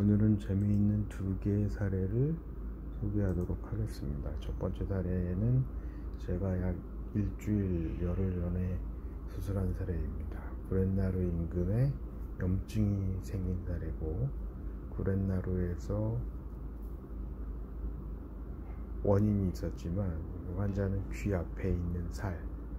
오늘은 재미있는 두 개의 사례를 소개하도록 하겠습니다. 첫 번째 사례는 제가 약 일주일 열흘 전에 수술한 사례입니다. 구렛나루 인근에 염증이 생긴 사례고, 구렛나루에서 원인이 있었지만 환자는 귀 앞에 있는 살,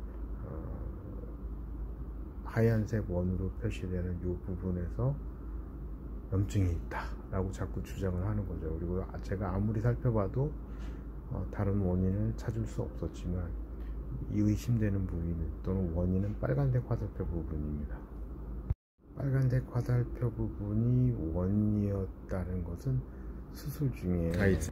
하얀색 원으로 표시되는 이 부분에서 염증이 있다 라고 자꾸 주장을 하는 거죠. 그리고 제가 아무리 살펴봐도 다른 원인을 찾을 수 없었지만 이 의심되는 부위는 또는 원인은 빨간색 화살표 부분입니다. 빨간색 화살표 부분이 원인이었다는 것은 수술 중에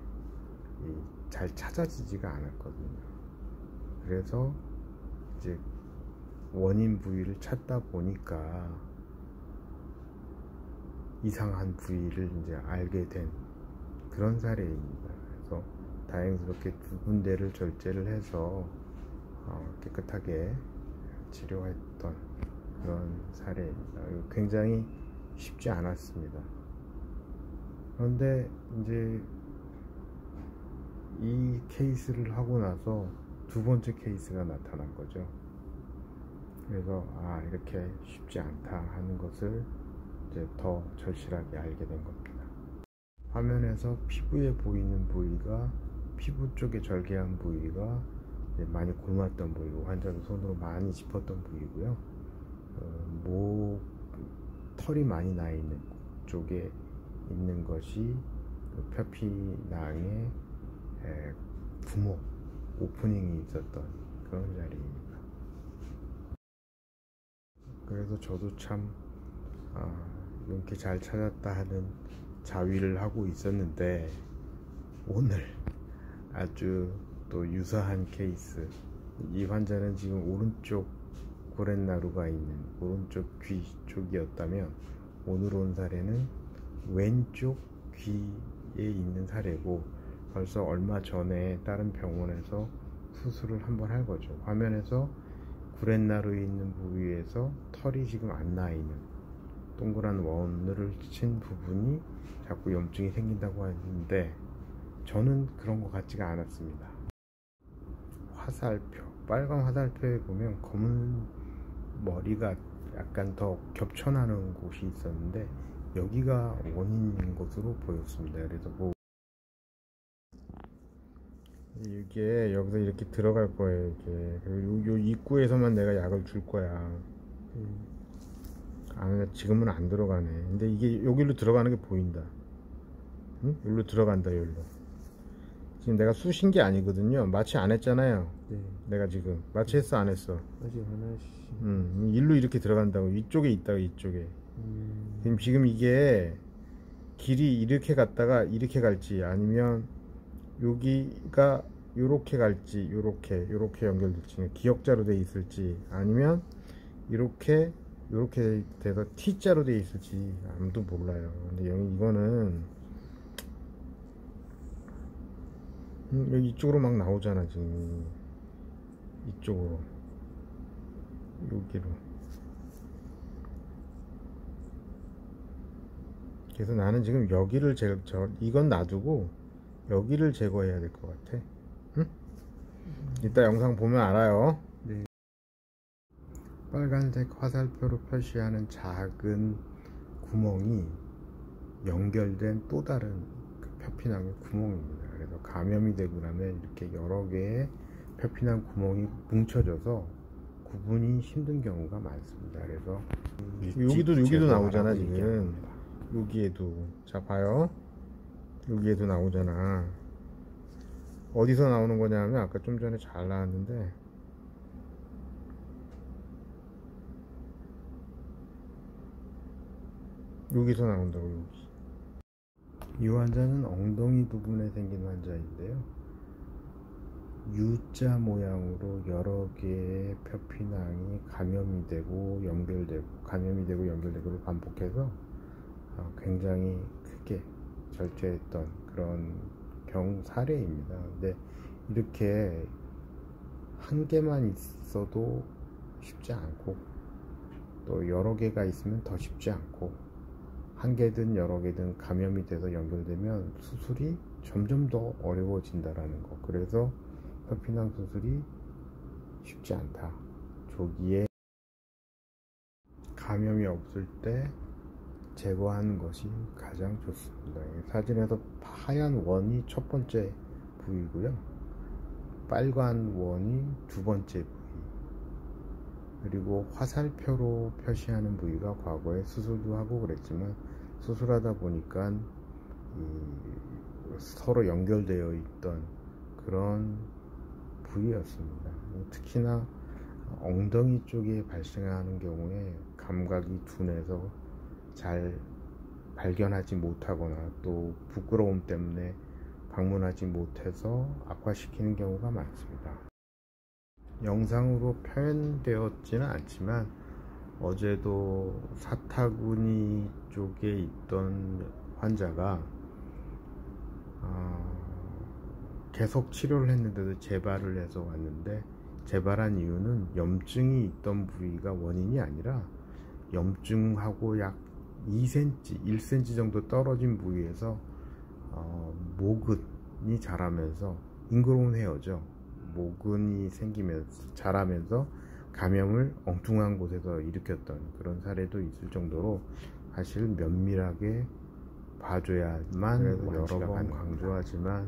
잘 찾아지지가 않았거든요. 그래서 이제 원인 부위를 찾다 보니까 이상한 부위를 이제 알게 된 그런 사례입니다. 그래서 다행스럽게 두 군데를 절제를 해서 깨끗하게 치료했던 그런 사례입니다. 굉장히 쉽지 않았습니다. 그런데 이제 이 케이스를 하고 나서 두 번째 케이스가 나타난 거죠. 그래서 이렇게 쉽지 않다 하는 것을 이제 더 절실하게 알게 된 겁니다. 화면에서 피부에 보이는 부위가, 피부 쪽에 절개한 부위가 많이 곪았던 부위고, 환자도 손으로 많이 짚었던 부위고요. 목 털이 많이 나 있는 쪽에 있는 것이 그 표피낭의 구멍, 오프닝이 있었던 그런 자리입니다. 그래서 저도 참 이렇게 잘 찾았다 하는 자위를 하고 있었는데, 오늘 아주 또 유사한 케이스, 이 환자는 지금 오른쪽 구렛나루가 있는 오른쪽 귀 쪽이었다면, 오늘 온 사례는 왼쪽 귀에 있는 사례고, 벌써 얼마 전에 다른 병원에서 수술을 한번 한 거죠. 화면에서 구렛나루에 있는 부위에서 털이 지금 안 나 있는 동그란 원을 친 부분이 자꾸 염증이 생긴다고 하는데, 저는 그런 것 같지가 않았습니다. 화살표, 빨간 화살표에 보면 검은 머리가 약간 더 겹쳐나는 곳이 있었는데, 여기가 원인인 것으로 보였습니다. 그래서 이게 여기서 이렇게 들어갈 거예요. 이게. 그리고 요 입구에서만 내가 약을 줄 거야. 지금은 안 들어가네. 근데 이게 여기로 들어가는 게 보인다. 응? 여기로 들어간다. 여기로. 지금 내가 쑤신 게 아니거든요. 마취 안 했잖아요. 네. 내가 지금 마취했어 안 했어? 아직 안 했어. 일로 이렇게 들어간다고. 이쪽에 있다고. 이쪽에. 지금 이게 길이 이렇게 갔다가 이렇게 갈지, 아니면 여기가 요렇게 갈지, 요렇게 연결될지, 기역자로 돼 있을지, 아니면 이렇게 돼서 T자로 돼 있을지 아무도 몰라요. 근데 이거는 여기 이쪽으로 막 나오잖아. 지금 이쪽으로, 여기로. 그래서 나는 지금 여기를 이건 놔두고 여기를 제거해야 될 것 같아. 응? 이따 영상 보면 알아요. 네. 빨간색 화살표로 표시하는 작은 구멍이 연결된 또 다른 그 표피낭의 구멍입니다. 그래서 감염이 되고 나면 이렇게 여러 개의 표피낭 구멍이 뭉쳐져서 구분이 힘든 경우가 많습니다. 그래서 여기도 나오잖아. 지금 여기에도, 자 봐요, 여기에도 나오잖아. 어디서 나오는 거냐 하면, 아까 좀 전에 잘 나왔는데, 여기서 나온다고. 여기. 이 환자는 엉덩이 부분에 생긴 환자인데요, U자 모양으로 여러 개의 표피낭이 감염이 되고 연결되고를 반복해서 굉장히 크게 절제했던 그런 사례입니다. 근데 이렇게 한 개만 있어도 쉽지 않고, 또 여러 개가 있으면 더 쉽지 않고, 한 개든 여러 개든 감염이 돼서 연결되면 수술이 점점 더 어려워진다라는 거. 그래서 혈피낭 수술이 쉽지 않다. 조기에 감염이 없을 때 제거하는 것이 가장 좋습니다. 사진에서 하얀 원이 첫 번째 부위고요, 빨간 원이 두 번째 부위, 그리고 화살표로 표시하는 부위가 과거에 수술도 하고 그랬지만 수술하다 보니까 서로 연결되어 있던 그런 부위였습니다. 특히나 엉덩이 쪽에 발생하는 경우에 감각이 둔해서 잘 발견하지 못하거나 또 부끄러움 때문에 방문하지 못해서 악화시키는 경우가 많습니다. 영상으로 표현되었지는 않지만 어제도 사타구니 쪽에 있던 환자가 계속 치료를 했는데도 재발을 해서 왔는데, 재발한 이유는 염증이 있던 부위가 원인이 아니라 염증하고 약 2cm, 1cm 정도 떨어진 부위에서 모근이 자라면서 인그로운 헤어죠. 모근이 생기면서 자라면서 감염을 엉뚱한 곳에서 일으켰던 그런 사례도 있을 정도로 사실 면밀하게 봐줘야만. 여러 번 강조하지만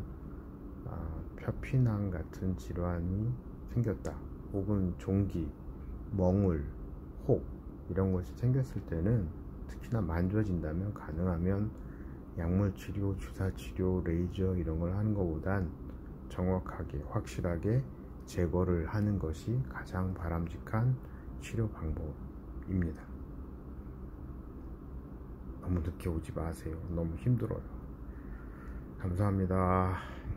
표피낭 같은 질환이 생겼다, 혹은 종기, 멍울, 혹 이런 것이 생겼을 때는 특히나 만져진다면 가능하면 약물치료, 주사치료, 레이저 이런 걸 하는 것보단 정확하게 확실하게 제거를 하는 것이 가장 바람직한 치료 방법입니다. 너무 늦게 오지 마세요. 너무 힘들어요. 감사합니다.